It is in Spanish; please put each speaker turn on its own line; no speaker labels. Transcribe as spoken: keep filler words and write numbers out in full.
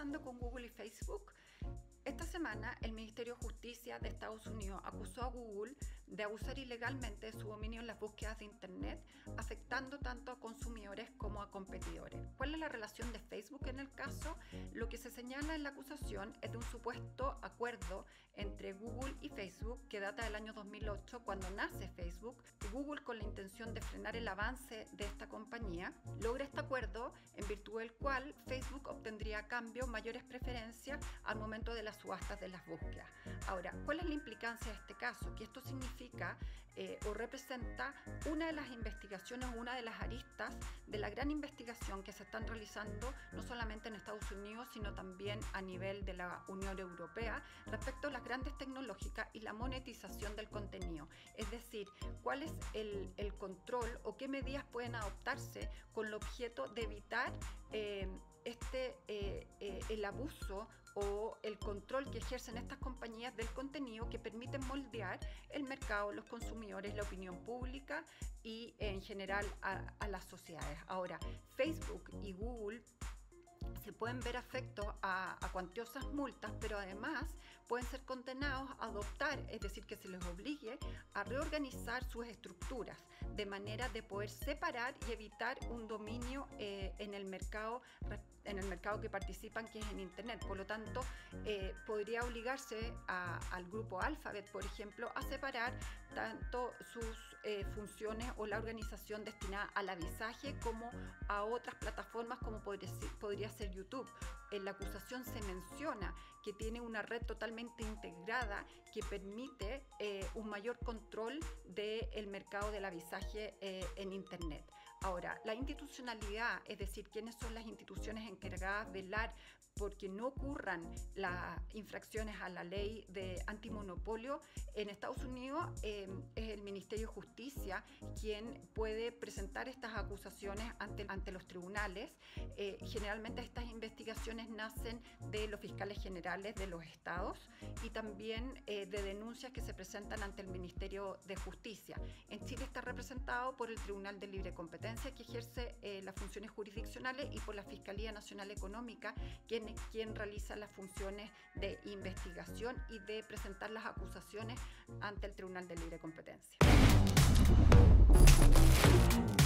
pasando con Google y Facebook? Esta semana, el Ministerio de Justicia de Estados Unidos acusó a Google de abusar ilegalmente de su dominio en las búsquedas de Internet, afectando tanto a consumidores como a competidores. ¿Cuál es la relación de Facebook en el caso? Lo que se señala en la acusación es de un supuesto acuerdo entre Google y Facebook que data del año dos mil ocho, cuando nace Facebook. Google, con la intención de frenar el avance de esta compañía, logra este acuerdo en virtud del cual Facebook obtendría a cambio mayores preferencias al momento de las subastas de las búsquedas. Ahora, ¿cuál es la implicancia de este caso? Que esto significa eh, o representa una de las investigaciones, una de las aristas de la gran investigación que se están realizando no solamente en Estados Unidos, sino también a nivel de la Unión Europea respecto a las grandes tecnológicas y la monetización del contenido. Es decir, cuál es el, el control o qué medidas pueden adoptarse con el objeto de evitar eh, este, eh, eh, el abuso o el control que ejercen estas compañías del contenido, que permiten moldear el mercado, los consumidores, la opinión pública y en general a, a las sociedades. Ahora, Facebook y Google se pueden ver afectos a, a cuantiosas multas, pero además pueden ser condenados a adoptar, es decir, que se les obligue a reorganizar sus estructuras de manera de poder separar y evitar un dominio eh, en el mercado en el mercado que participan, que es en Internet. Por lo tanto, eh, podría obligarse a, al grupo Alphabet, por ejemplo, a separar tanto sus eh, funciones o la organización destinada al avisaje como a otras plataformas como podría, podría ser YouTube. En la acusación se menciona que tiene una red totalmente integrada que permite eh, un mayor control del mercado del avisaje eh, en Internet. Ahora, la institucionalidad, es decir, quiénes son las instituciones encargadas de velar porque no ocurran las infracciones a la ley de antimonopolio, en Estados Unidos eh, es el Ministerio de Justicia quien puede presentar estas acusaciones ante, ante los tribunales. Eh, generalmente estas investigaciones nacen de los fiscales generales de los estados y también eh, de denuncias que se presentan ante el Ministerio de Justicia. En Chile está representado por el Tribunal de Libre Competencia, que ejerce eh, las funciones jurisdiccionales, y por la Fiscalía Nacional Económica, quien, quien realiza las funciones de investigación y de presentar las acusaciones ante el Tribunal de Libre Competencia.